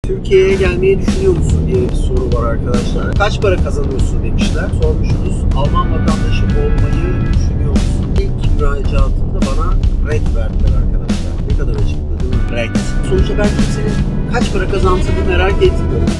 Türkiye'ye gelmeyi düşünüyor musun diye bir soru var arkadaşlar. Kaç para kazanıyorsun demişler. Sormuşsunuz. Alman vatandaşı olmayı düşünüyor musun? İlk müracaatında bana red verdiler arkadaşlar. Ne kadar açıklı değil mi? Red. Sonuçta ben kimsenin kaç para kazandığını merak etmiyorum.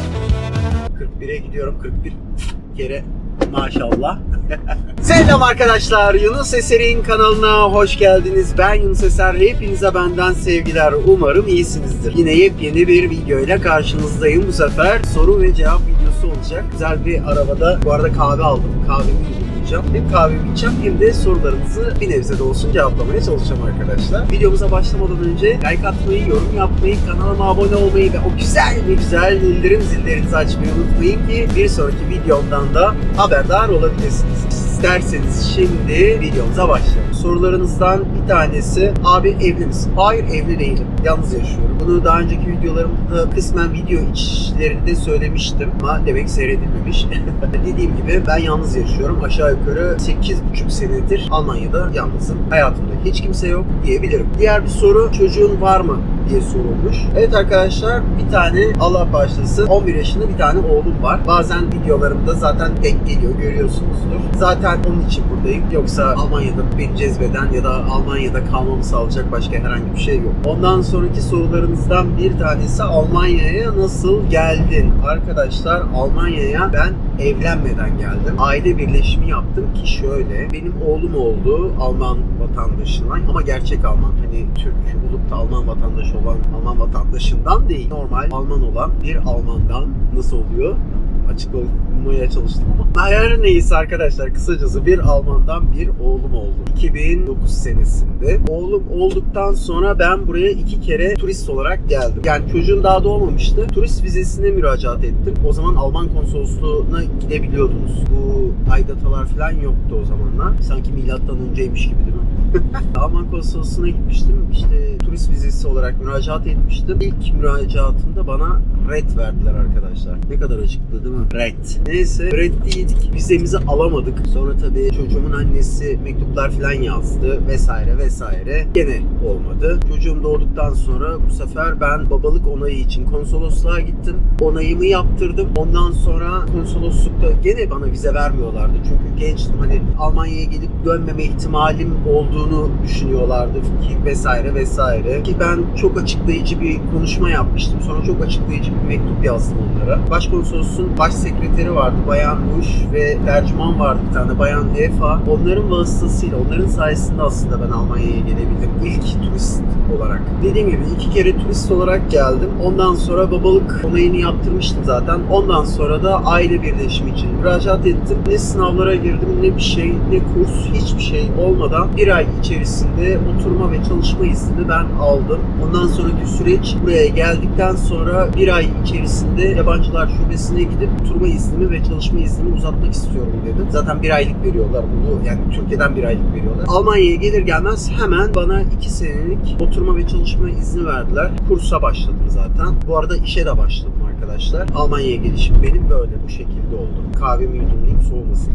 41'e gidiyorum. 41 kere maşallah. Selam arkadaşlar, Yunus Eser'in kanalına hoş geldiniz. Ben Yunus Eser, hepinize benden sevgiler. Umarım iyisinizdir. Yine yepyeni bir video ile karşınızdayım. Bu sefer soru ve cevap videosu olacak. Güzel bir arabada, bu arada kahve aldım. Kahvemi yudumlayacağım. Hem kahvemi içeceğim hem de sorularınızı bir nebze de olsun cevaplamaya çalışacağım arkadaşlar. Videomuza başlamadan önce like atmayı, yorum yapmayı, kanalıma abone olmayı ve o güzel bildirim zillerinizi açmayı unutmayın ki bir sonraki videomdan da haberdar olabilirsiniz. İsterseniz şimdi videomuza başlayalım. Sorularınızdan bir tanesi, abi evli misin? Hayır, evli değilim. Yalnız yaşıyorum. Bunu daha önceki videolarımda kısmen video içlerinde söylemiştim ama demek seyredilmemiş. Dediğim gibi ben yalnız yaşıyorum. Aşağı yukarı 8,5 senedir Almanya'da yalnızım. Hayatımda hiç kimse yok diyebilirim. Diğer bir soru, çocuğun var mı diye sorulmuş. Evet arkadaşlar, bir tane, Allah bağışlasın, 11 yaşında bir tane oğlum var. Bazen videolarımda zaten denk geliyor, görüyorsunuzdur. Zaten onun için buradayım. Yoksa Almanya'da beni cezbeden ya da Almanya'da kalmamı sağlayacak başka herhangi bir şey yok. Ondan sonraki sorularımızdan bir tanesi, Almanya'ya nasıl geldin? Arkadaşlar, Almanya'ya ben evlenmeden geldim. Aile birleşimi yaptım ki şöyle, benim oğlum oldu Alman vatandaşından ama gerçek Alman. Hani Türk olup da Alman vatandaşı olan Alman vatandaşından değil. Normal Alman olan bir Almandan nasıl oluyor? Açıklamaya çalıştım ama. Her neyse arkadaşlar, kısacası bir Almandan bir oğlum oldu. 2009 senesinde. Oğlum olduktan sonra ben buraya 2 kere turist olarak geldim. Yani çocuğum daha doğmamıştı. Turist vizesine müracaat ettim. O zaman Alman konsolosluğuna gidebiliyordunuz. Bu aydatalar falan yoktu o zamanlar. Sanki milattan önceymiş gibi değil mi? Alman konsolosluğuna gitmiştim. İşte turist vizesi olarak müracaat etmiştim. İlk müracaatımda bana red verdiler arkadaşlar. Ne kadar açıklı değil mi? Red. Neyse, red yedik. Vizemizi alamadık. Sonra tabii çocuğumun annesi mektuplar falan yazdı vesaire. Gene olmadı. Çocuğum doğduktan sonra bu sefer ben babalık onayı için konsolosluğa gittim. Onayımı yaptırdım. Ondan sonra konsoloslukta gene bana vize vermiyorlardı. Çünkü gençtim. Hani Almanya'ya gelip dönmeme ihtimalim olduğunu düşünüyorlardı ki vesaire. Ki ben çok açıklayıcı bir konuşma yapmıştım. Sonra çok açıklayıcı bir mektup yazdım onlara. Başkonsolosluğun baş sekreteri vardı, Bayan Ruş, ve tercüman vardı bir tane, Bayan Efa. Onların vasıtasıyla, onların sayesinde aslında ben Almanya'ya gelebildim. İlk turist olarak. Dediğim gibi 2 kere turist olarak geldim. Ondan sonra babalık onayını yaptırmıştım zaten. Ondan sonra da aile birleşimi için müracaat ettim. Ne sınavlara girdim, ne bir şey, ne kurs, hiçbir şey olmadan bir ay içerisinde oturma ve çalışma iznini ben aldım. Ondan sonraki süreç, buraya geldikten sonra bir ay içerisinde yabancılar şubesine gidip oturma iznimi ve çalışma iznimi uzatmak istiyorum dedim. Zaten bir aylık veriyorlar bunu. Yani Türkiye'den bir aylık veriyorlar. Almanya'ya gelir gelmez hemen bana 2 senelik oturma ve çalışma izni verdiler. Kursa başladım zaten. Bu arada işe de başladım arkadaşlar. Almanya'ya gelişim benim böyle bu şekilde oldu. Kahvemi yudumlayayım, soğumasın.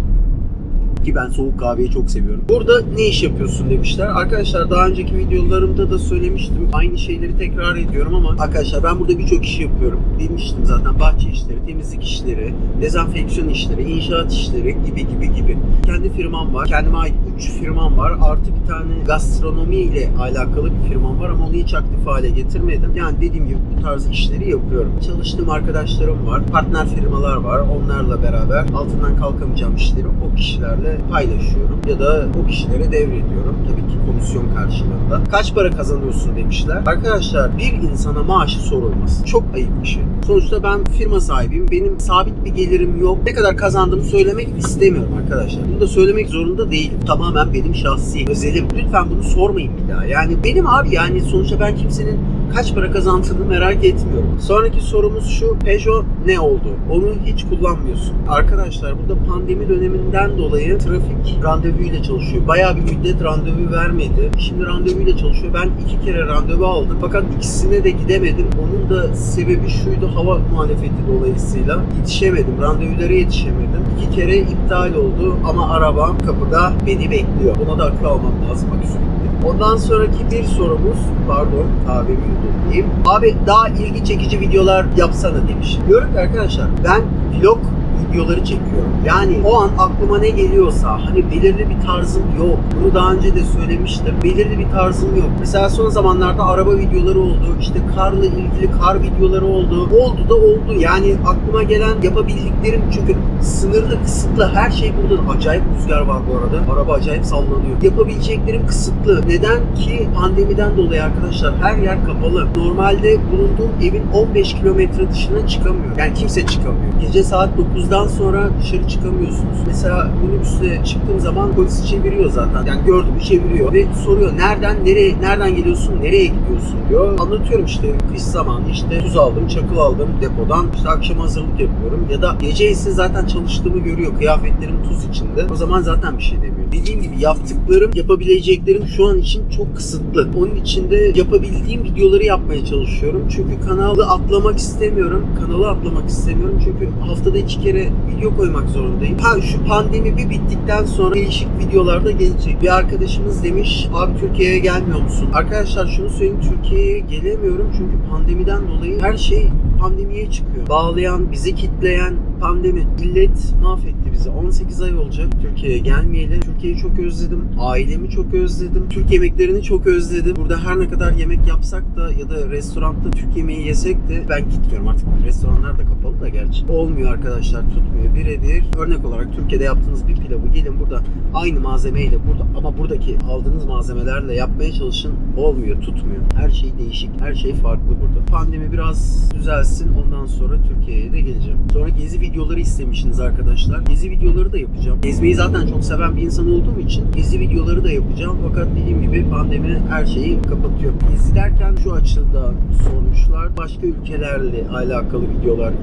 Ki ben soğuk kahveyi çok seviyorum. Burada ne iş yapıyorsun demişler. Arkadaşlar daha önceki videolarımda da söylemiştim. Aynı şeyleri tekrar ediyorum ama arkadaşlar ben burada birçok iş yapıyorum. Demiştim zaten, bahçe işleri, temizlik işleri, dezenfeksiyon işleri, inşaat işleri gibi. Kendi firmam var. Kendime ait 3 firmam var. Artı bir tane gastronomi ile alakalı bir firmam var ama onu hiç aktif hale getirmedim. Yani dediğim gibi bu tarz işleri yapıyorum. Çalıştığım arkadaşlarım var. Partner firmalar var. Onlarla beraber altından kalkamayacağım işleri o kişilerle paylaşıyorum ya da o kişilere devrediyorum. Tabii ki komisyon karşılığında. Kaç para kazanıyorsun demişler. Arkadaşlar, bir insana maaşı sorulmaz. Çok ayıp bir şey. Sonuçta ben firma sahibiyim. Benim sabit bir gelirim yok. Ne kadar kazandığımı söylemek istemiyorum arkadaşlar. Bunu da söylemek zorunda değilim. Tamamen benim şahsi özelim. Lütfen bunu sormayın bir daha. Yani benim abi, yani sonuçta ben kimsenin kaç para kazandığını merak etmiyorum. Sonraki sorumuz şu: Peugeot ne oldu? Onu hiç kullanmıyorsun. Arkadaşlar, burada pandemi döneminden dolayı trafik randevuyla çalışıyor. Bayağı bir müddet randevu vermedi. Şimdi randevuyla çalışıyor. Ben 2 kere randevu aldım. Fakat ikisine de gidemedim. Onun da sebebi şuydu: hava muhalefeti dolayısıyla yetişemedim. Randevulara yetişemedim. 2 kere iptal oldu ama arabam kapıda beni bekliyor. Ona da akü almam lazım. Aküsü bitti. Ondan sonraki bir sorumuz, pardon kahvemi yudumlayayım. Abi daha ilgi çekici videolar yapsana demiş. Diyorum ki arkadaşlar ben vlog videoları çekiyorum. Yani o an aklıma ne geliyorsa, hani belirli bir tarzım yok. Bunu daha önce de söylemiştim. Belirli bir tarzım yok. Mesela son zamanlarda araba videoları oldu. İşte karla ilgili kar videoları oldu. Oldu da oldu. Yani aklıma gelen yapabildiklerim, çünkü sınırlı, kısıtlı. Her şey burada. Acayip rüzgar var bu arada. Araba acayip sallanıyor. Yapabileceklerim kısıtlı. Neden ki? Pandemiden dolayı arkadaşlar her yer kapalı. Normalde bulunduğum evin 15 kilometre dışına çıkamıyor. Yani kimse çıkamıyor. Gece saat 9'dan sonra dışarı çıkamıyorsunuz. Mesela minibüsle çıktığım zaman polis çeviriyor zaten. Yani gördüğümü çeviriyor ve soruyor nereden geliyorsun, nereye gidiyorsun diyor. Anlatıyorum işte kış zamanı, işte tuz aldım, çakıl aldım depodan, işte akşam hazırlık yapıyorum ya da gece ise zaten çalıştığımı görüyor. Kıyafetlerim tuz içinde. O zaman zaten bir şey demiyor. Dediğim gibi yaptıklarım, yapabileceklerim şu an için çok kısıtlı. Onun için de yapabildiğim videoları yapmaya çalışıyorum. Çünkü kanalı atlamak istemiyorum. Çünkü haftada 2 kere video koymak zorundayım. Şu pandemi bir bittikten sonra değişik videolarda gelecek. Bir arkadaşımız demiş, abi Türkiye'ye gelmiyor musun? Arkadaşlar şunu söyleyeyim, Türkiye'ye gelemiyorum çünkü pandemiden dolayı her şey pandemiye çıkıyor. Bağlayan, bizi kitleyen pandemi. Millet mahvetti bizi. 18 ay olacak Türkiye'ye gelmeyeli. Türkiye'yi çok özledim. Ailemi çok özledim. Türk yemeklerini çok özledim. Burada her ne kadar yemek yapsak da ya da restoranda Türk yemeği yesek de ben gitmiyorum artık. Restoranlar da kapalı da gerçi. Olmuyor arkadaşlar. Tutmuyor. Birebir. Örnek olarak Türkiye'de yaptığınız bir pilavı gelin burada aynı malzemeyle ama buradaki aldığınız malzemelerle yapmaya çalışın. Olmuyor. Tutmuyor. Her şey değişik. Her şey farklı burada. Pandemi biraz düzelsin. Ondan sonra Türkiye'ye de geleceğim. Sonra gezi videoları istemişsiniz arkadaşlar. Gezi videoları da yapacağım. Gezmeyi zaten çok seven bir insan olduğum için gezi videoları da yapacağım. Fakat dediğim gibi pandemi her şeyi kapatıyor. Gezi derken şu açıdan sormuşlar. Başka ülkelerle alakalı videolar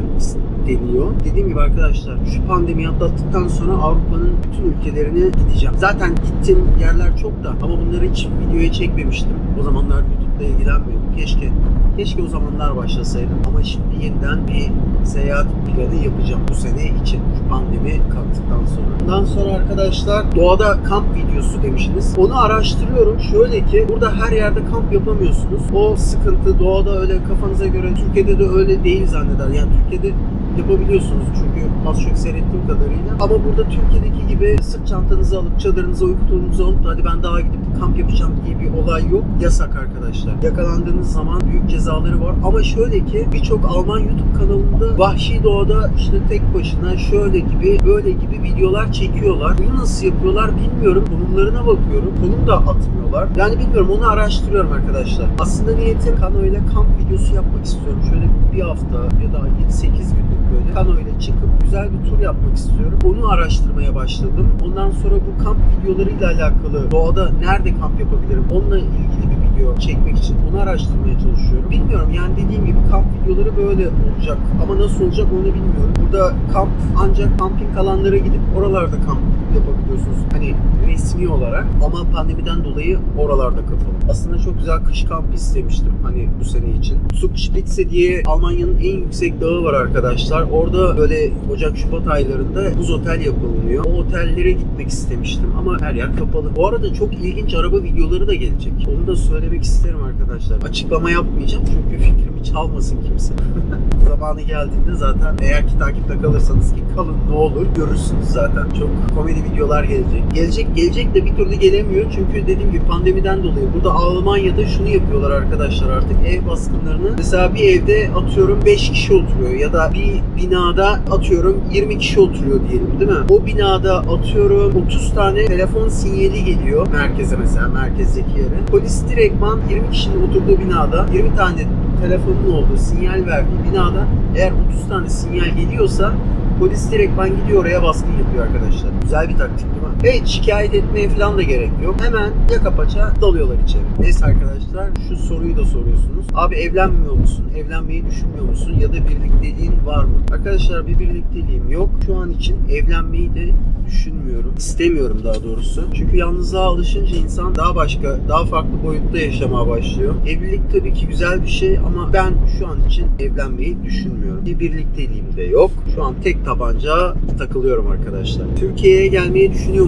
deniyor. Dediğim gibi arkadaşlar şu pandemiyi atlattıktan sonra Avrupa'nın bütün ülkelerine gideceğim. Zaten gittiğim yerler çok da ama bunları hiç videoya çekmemiştim. O zamanlar YouTube'da ilgilenmiyordum. Keşke o zamanlar başlasaydım. Ama şimdi yeniden bir seyahat planı yapacağım bu sene için. Şu pandemi kalktıktan sonra. Ondan sonra arkadaşlar doğada kamp videosu demişsiniz. Onu araştırıyorum. Şöyle ki burada her yerde kamp yapamıyorsunuz. O sıkıntı, doğada öyle kafanıza göre. Türkiye'de de öyle değil zanneder. Yani Türkiye'de yapabiliyorsunuz çünkü az çok seyrettiğim kadarıyla. Ama burada Türkiye'deki gibi sırt çantanızı alıp çadırınızı, uyku tulunuzu alıp da hadi ben dağa gidip kamp yapacağım diye bir olay yok. Yasak arkadaşlar. Yakalandığınız zaman büyük cezaları var. Ama şöyle ki birçok Alman YouTube kanalında vahşi doğada işte tek başına şöyle gibi böyle gibi videolar çekiyorlar. Bunu nasıl yapıyorlar bilmiyorum. Konumlarına bakıyorum. Konum da atmıyorlar. Yani bilmiyorum, onu araştırıyorum arkadaşlar. Aslında niyetim Kano ile kamp videosu yapmak istiyorum. Şöyle bir hafta ya da 7-8 günlük böyle Kano ile çıkıp güzel bir tur yapmak istiyorum. Onu araştırmaya başladım. Ondan sonra bu kamp videolarıyla alakalı doğada nerede kamp yapabilirim onunla ilgili bir video çekmek için onu araştırmaya çalışıyorum. Bilmiyorum yani dediğim gibi kamp videoları böyle olacak ama nasıl olacak onu bilmiyorum. Burada kamp ancak kamping alanlara gidip oralarda kamp yapabiliyorsunuz. Hani resmi olarak ama pandemiden dolayı oralarda kapalı. Aslında çok güzel kış kampı istemiştim hani bu sene için. Zugspitze diye Almanya'nın en yüksek dağı var arkadaşlar. Orada böyle Ocak-Şubat aylarında buz otel yapılıyor. O otellere gitmek istemiştim ama her yer kapalı. Bu arada çok ilginç araba videoları da gelecek. Onu da söylemek isterim arkadaşlar. Açıklama yapmayacağım çünkü fikrimi çalmasın kimse. Zamanı geldiğinde zaten eğer ki takipte kalırsanız ki kalın ne olur görürsünüz zaten. Çok komedi videolar gelecek. Gelecek de bir türlü gelemiyor çünkü dediğim gibi pandemiden dolayı. Burada Almanya'da şunu yapıyorlar arkadaşlar artık ev baskınlarını. Mesela bir evde atıyorum 5 kişi oturuyor ya da bir binada atıyorum 20 kişi oturuyor diyelim değil mi? O binada atıyorum 30 tane telefon sinyali geliyor merkeze, mesela merkezdeki yere. Polis direktman 20 kişinin oturduğu binada 20 tane telefonun olduğu sinyal verdiği binada eğer 30 tane sinyal geliyorsa polis direktman gidiyor oraya baskın yapıyor arkadaşlar. Güzel bir taktik değil mi? Evet, şikayet etmeye falan da gerek yok. Hemen yaka paça dalıyorlar içeri. Neyse arkadaşlar şu soruyu da soruyorsunuz. Abi evlenmiyor musun? Evlenmeyi düşünmüyor musun? Ya da birlikteliğin var mı? Arkadaşlar bir birlikteliğim yok. Şu an için evlenmeyi de düşünmüyorum. İstemiyorum daha doğrusu. Çünkü yalnızlığa alışınca insan daha farklı boyutta yaşamaya başlıyor. Evlilik tabii ki güzel bir şey ama ben şu an için evlenmeyi düşünmüyorum. Bir birlikteliğim de yok. Şu an tek tabanca takılıyorum arkadaşlar. Türkiye'ye gelmeyi düşünüyor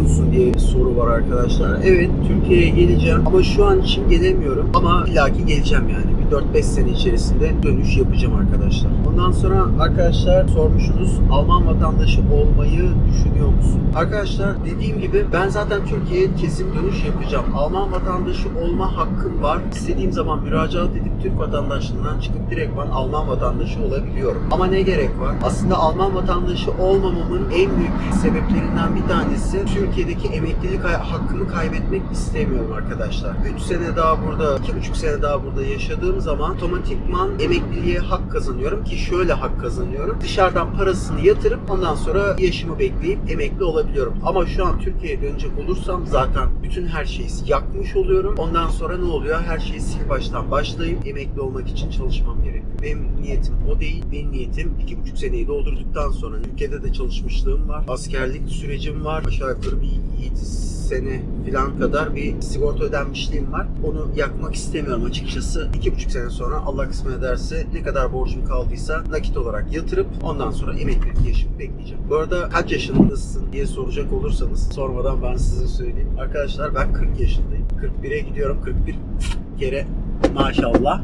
musun diye bir soru var arkadaşlar. Evet, Türkiye'ye geleceğim ama şu an için gelemiyorum. Ama illaki geleceğim yani. Bir 4-5 sene içerisinde dönüş yapacağım arkadaşlar. Ondan sonra arkadaşlar sormuşsunuz, Alman vatandaşı olmayı düşünüyor musun? Arkadaşlar dediğim gibi ben zaten Türkiye'ye kesin dönüş yapacağım. Alman vatandaşı olma hakkım var. İstediğim zaman müracaat edip Türk vatandaşlığından çıkıp direktman Alman vatandaşı olabiliyorum. Ama ne gerek var? Aslında Alman vatandaşı olmamamın en büyük sebeplerinden bir tanesi Türkiye'deki emeklilik hakkımı kaybetmek istemiyorum arkadaşlar. 3 sene daha burada, 2,5 sene daha burada yaşadığım zaman otomatikman emekliliğe hak kazanıyorum ki şöyle hak kazanıyorum. Dışarıdan parasını yatırıp ondan sonra yaşımı bekleyip emekli olabiliyorum. Ama şu an Türkiye'ye dönecek olursam zaten bütün her şeyi yakmış oluyorum. Ondan sonra ne oluyor? Her şeyi sil baştan başlayıp emekli olmak için çalışmam gerekiyor. Benim niyetim o değil. Benim niyetim 2,5 seneyi doldurduktan sonra ülkede de çalışmışlığım var. Askerlik sürecim var. Aşağı yukarı bir 7 sene falan kadar bir sigorta ödenmişliğim var. Onu yakmak istemiyorum açıkçası. 2,5 sene sonra Allah kısmet ederse ne kadar borcum kaldıysa nakit olarak yatırıp ondan sonra emeklilik yaşımı bekleyeceğim. Bu arada kaç yaşındasın diye soracak olursanız sormadan ben size söyleyeyim. Arkadaşlar ben 40 yaşındayım. 41'e gidiyorum. 41 kere maşallah.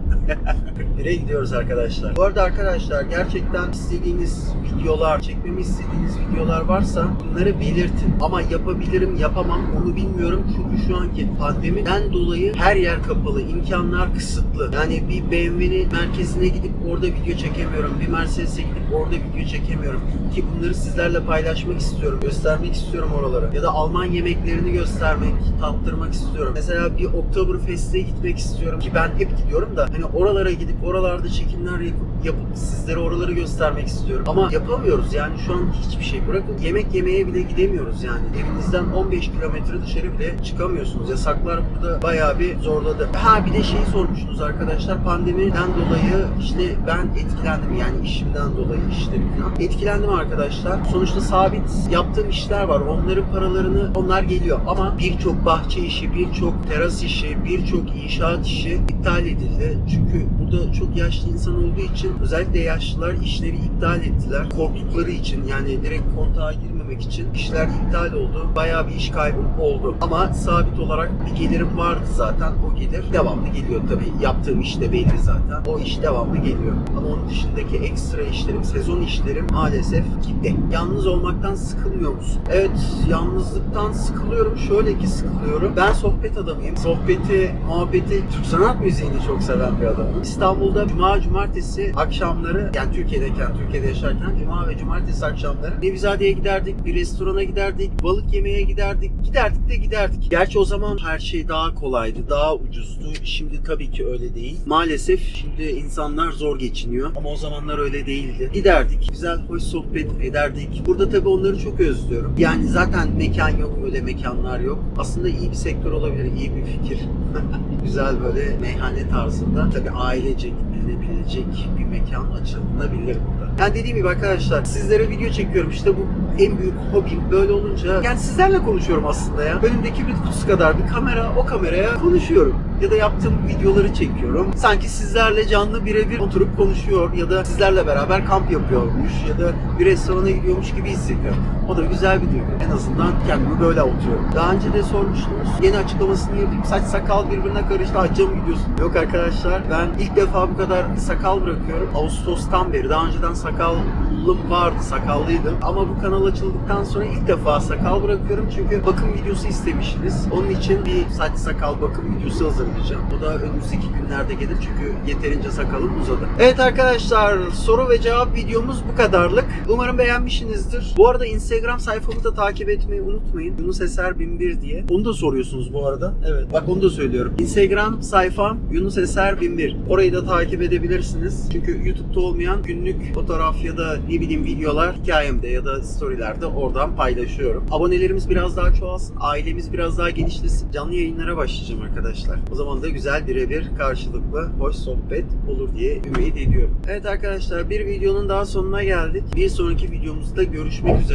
41'e gidiyoruz arkadaşlar. Bu arada arkadaşlar gerçekten istediğiniz videolar, çekmemi istediğiniz videolar varsa bunları belirtin. Ama yapabilirim, yapamam onu bilmiyorum. Çünkü şu anki pandemiden dolayı her yer kapalı, imkanlar kısıtlı. Yani bir BMW'nin merkezine gidip orada video çekemiyorum. Bir Mercedes'e gidip orada video çekemiyorum. Ki bunları sizlerle paylaşmak istiyorum. Göstermek istiyorum oraları. Ya da Alman yemeklerini göstermek, tattırmak istiyorum. Mesela bir Oktoberfest'e gitmek istiyorum ki ben hep gidiyorum da hani oralara gidip oralarda çekimler yapıp sizlere oraları göstermek istiyorum. Ama yapamıyoruz yani şu an hiçbir şey. Bırakın yemek yemeye bile gidemiyoruz yani. Evinizden 15 kilometre dışarı bile çıkamıyorsunuz. Yasaklar burada bayağı bir zorladı. Ha bir de şeyi sormuşsunuz arkadaşlar. Pandemiden dolayı işte ben etkilendim yani işimden dolayı işlerim falan. Etkilendim arkadaşlar. Sonuçta sabit yaptığım işler var. Onların paralarını onlar geliyor ama birçok bahçe işi, birçok teras işi, birçok inşaat işi iptal edildi. Çünkü burada çok yaşlı insan olduğu için özellikle yaşlılar işleri iptal ettiler. Korktukları için yani direkt kontağa girmemek için işler iptal oldu. Bayağı bir iş kaybım oldu. Ama sabit olarak bir gelirim vardı zaten. O gelir devamlı geliyor tabii. Yaptığım iş de belli zaten. O iş devamlı geliyor. Ama onun dışındaki ekstra işlerim, sezon işlerim maalesef gitti. Yalnız olmaktan sıkılmıyor musun? Evet, yalnızlıktan sıkılıyorum. Şöyle ki sıkılıyorum. Ben sohbet adamıyım. Sohbeti, muhabbeti, Türk sanat müziğini çok seven bir adamım. İstanbul'da cuma, cumartesi akşamları yani Türkiye'de yaşarken cuma ve cumartesi akşamları Nevizade'ye giderdik, bir restorana giderdik, balık yemeye giderdik. Giderdik. Gerçi o zaman her şey daha kolaydı, daha ucuzdu. Şimdi tabii ki öyle değil. Maalesef şimdi insanlar zor geçiniyor ama o zamanlar öyle değildi. Giderdik, güzel hoş sohbet ederdik. Burada tabii onları çok özlüyorum. Yani zaten mekan yok, öyle mekanlar yok. Aslında iyi bir sektör olabilir, iyi bir fikir. Güzel böyle meyhane tarzında. Tabii ailece gidilebilecek bir mekan açılabilir burada. Yani dediğim gibi arkadaşlar sizlere video çekiyorum. İşte bu en büyük hobim. Böyle olunca yani sizlerle konuşuyorum aslında ya. Önümdeki bir kutusu kadar bir kamera, o kameraya konuşuyorum. Ya da yaptığım videoları çekiyorum. Sanki sizlerle canlı birebir oturup konuşuyor ya da sizlerle beraber kamp yapıyormuş ya da bir restorana gidiyormuş gibi hissediyorum. O da güzel bir duygu. En azından kendimi böyle avutuyorum. Daha önce de sormuştunuz. Yeni açıklamasını yapayım. Saç sakal birbirine karıştı. Acım gidiyorsun. Yok arkadaşlar ben ilk defa bu kadar sakal bırakıyorum. Ağustos'tan beri. Daha önceden sakallım vardı. Sakallıydım. Ama bu kanal açıldıktan sonra ilk defa sakal bırakıyorum. Çünkü bakım videosu istemişsiniz. Onun için bir saç sakal bakım videosu hazırlayacağım. O da önümüzdeki günlerde gelir. Çünkü yeterince sakalım uzadı. Evet arkadaşlar soru ve cevap videomuz bu kadarlık. Umarım beğenmişsinizdir. Bu arada Instagram sayfamı da takip etmeyi unutmayın. Yunus Eser 1001 diye. Onu da soruyorsunuz bu arada. Evet. Bak onu da söylüyorum. Instagram sayfam Yunus Eser 1001. Orayı da takip edebilirsiniz. Çünkü YouTube'da olmayan günlük fotoğraf ya da ne bileyim videolar hikayemde ya da storylerde oradan paylaşıyorum. Abonelerimiz biraz daha çoğalsın. Ailemiz biraz daha genişlesin. Canlı yayınlara başlayacağım arkadaşlar. O zaman da güzel birebir karşılıklı hoş sohbet olur diye ümit ediyorum. Evet arkadaşlar bir videonun daha sonuna geldik. Bir sonraki videomuzda görüşmek üzere diyorum.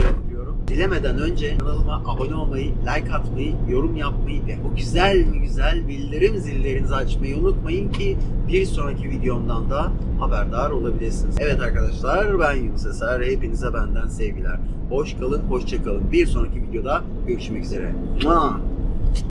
diliyorum. Dilemeden önce kanalıma abone olmayı, like atmayı, yorum yapmayı ve o güzel bildirim zillerinizi açmayı unutmayın ki bir sonraki videomdan da haberdar olabilirsiniz. Evet arkadaşlar, ben Yunus Eser. Hepinize benden sevgiler. Hoş kalın, hoşça kalın. Bir sonraki videoda görüşmek üzere.